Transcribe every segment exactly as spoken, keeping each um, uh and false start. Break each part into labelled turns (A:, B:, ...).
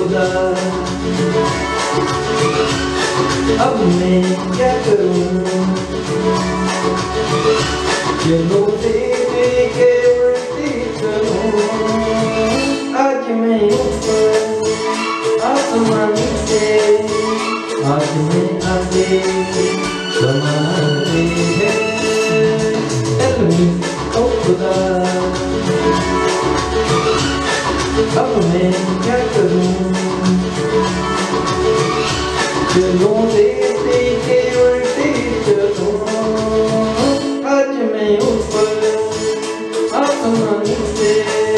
A: खुदा, अब मैं क्या करूं? चलो तेरे के उल्टी चलूं, आज मैं ऊपर आसमान से, आज मैं आगे समारे है। Tell me, ओ खुदा, अब मैं क्या करूं? चलो तेरे के उल्टे चलूं, आज मैं ऊपर आसमान से।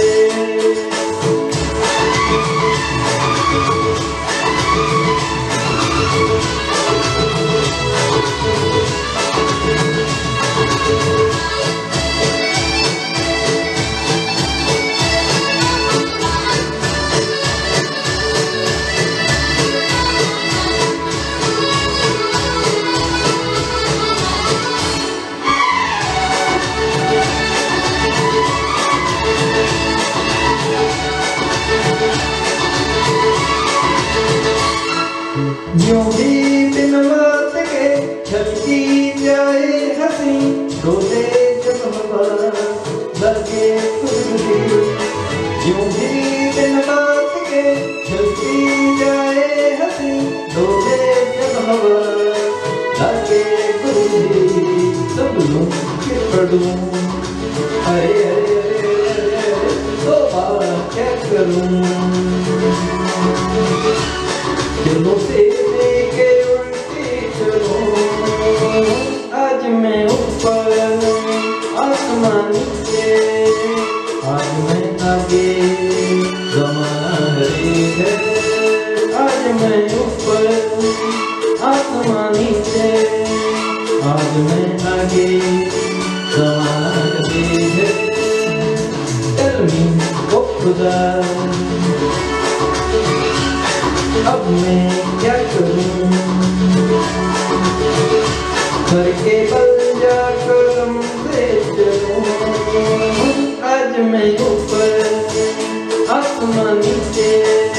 A: यूं ही दिन रात के चलती जाए हंसी, डोले जब हवा लगे खुशी। यूं ही दिन रात के चलती जाए हंसी, डोले जब हवा लगे खुशी। सब लोग के पढ़ूं, अरे अरे अरे अरे तो बात क्या करूं? चलो तेरे के उल्टे चलो, आज मैं ऊपर आसमान से, आज मैं आगे समारे है। आज मैं ऊपर आसमान से, आज मैं आगे समारे है। Tell me, ओ खुदा, अब मैं क्या करूं? घर के बल जाकर हमसे चलूं, आज मैं ऊपर आसमान से।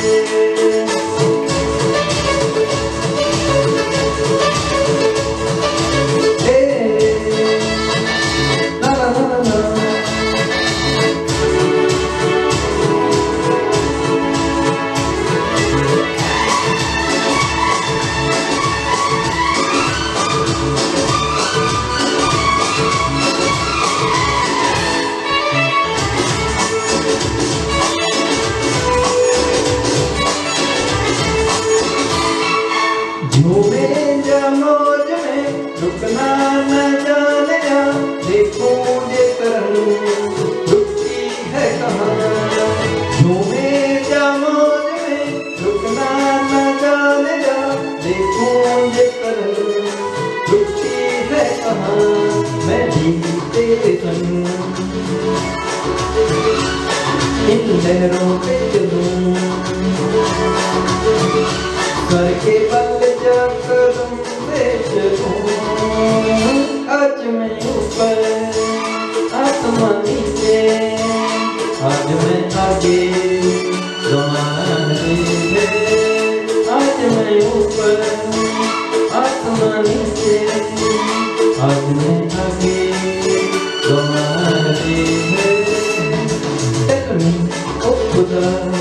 A: झूमे जा मौज में रुकना न जाने जा, देखो ये तरंग रुकती है कहाँ। झूमे जा मौज में रुकना न जाने जा, देखो ये तरंग रुकती है कहाँ। मैं भी तेरे संग इन लहरों पे चलूं, सर के बल जाकर हमसे चलूं, आज मैं ऊपर आसमान से, आज मैं आगे समारे है। आज मैं ऊपर आसमान से, आज मैं आगे समारे है। Tell me, ओ खुदा,